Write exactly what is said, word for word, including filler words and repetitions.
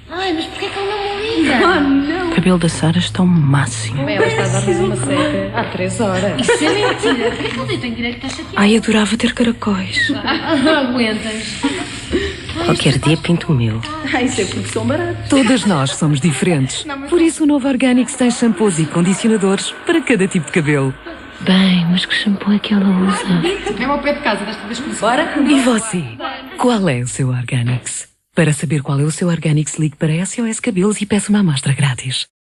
Ai, mas porquê que ele não me liga? Oh, não. O cabelo da Sara está ao máximo. Bem, ela está a dar-nos uma seca há três horas. Isso é mentira. Porquê que ele tem direito que está chateado? Ai, adorava ter caracóis. Aguentas. Qualquer dia pinto o meu. Ah, isso é porque são baratos. Todas nós somos diferentes. Por isso o novo Organics tem shampoos e condicionadores para cada tipo de cabelo. Bem, mas que shampoo é que ela usa? É ao pé de casa, desta vez começou. Bora? E você? Qual é o seu Organics? Para saber qual é o seu Organics, ligue para S O S Cabelos e peça uma amostra grátis.